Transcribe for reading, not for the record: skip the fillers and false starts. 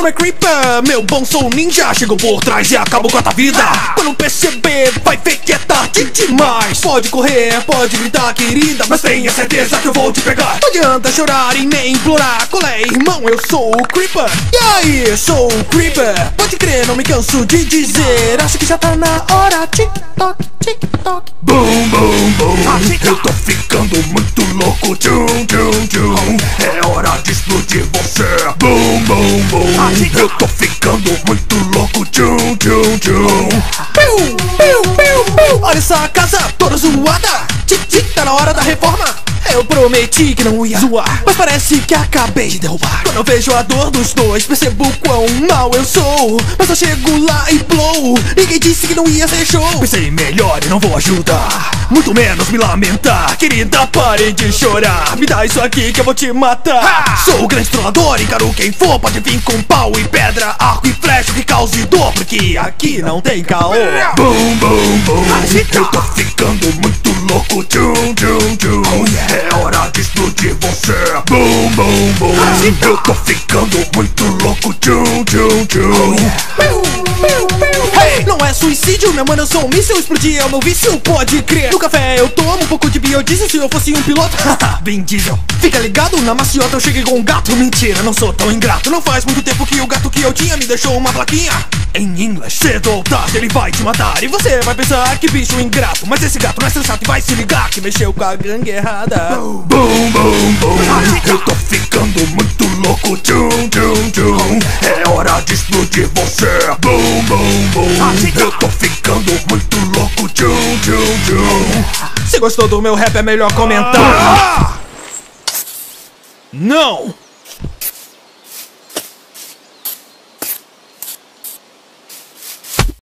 nome é Creeper, meu bom sou ninja. Chegou por trás e acabou com a tua vida. Quando perceber, vai ver que é tarde demais. Pode correr, pode gritar, querida, mas tenha certeza que eu vou te pegar. Não adianta chorar e nem implorar. Qual é, irmão? Eu sou o Creeper. E aí, sou o Creeper. Pode crer, não me canso de dizer. Acho que já tá na hora. Tic-toc, tic-toc. Boom, boom, boom. Eu tô ficando muito louco. Tchum, tchum, tchum. É hora de explodir você. Boom, boom, boom. Eu tô ficando muito louco. Tchum, tchum, tchum. Piu, piu, piu, piu. Olha essa casa toda zoada. Tic-tic, tá na hora da reforma. Eu prometi que não ia zoar, mas parece que acabei de derrubar. Quando eu vejo a dor dos dois, percebo quão mal eu sou. Mas eu chego lá e blow. Ninguém disse que não ia ser show. Pensei melhor e não vou ajudar, muito menos me lamentar. Querida, pare de chorar. Me dá isso aqui que eu vou te matar. Sou o grande trollador, encaro quem for. Pode vir com pau e pedra, arco e flecha que cause dor, porque aqui não tem caô. Boom, boom, boom. Eu tô ficando muito louco. Tchum, tchum, tchum. É hora de explodir você. Boom, boom, boom. Eu tô ficando muito louco. Tchum, tchum, tchum. Hey, não é suicídio, meu mano, eu sou um míssil. Explodir é o meu vício, pode crer. No café eu tomo um pouco de biodiesel. Se eu fosse um piloto, Vin Diesel. Fica ligado, na maciota eu cheguei com um gato. Mentira, não sou tão ingrato. Não faz muito tempo que o gato que eu tinha me deixou uma plaquinha em inglês. Cedo ou tarde ele vai te matar. E você vai pensar que bicho ingrato, mas esse gato não é sensato e vai se ligar que mexeu com a gangue errada. Boom, boom, boom. Eu tô ficando muito louco. Tchum, tchum, tchum. É hora de explodir você. Boom, boom, boom. Eu tô ficando muito louco. Tchum, tchum, tchum. Se gostou do meu rap é melhor comentar. Não!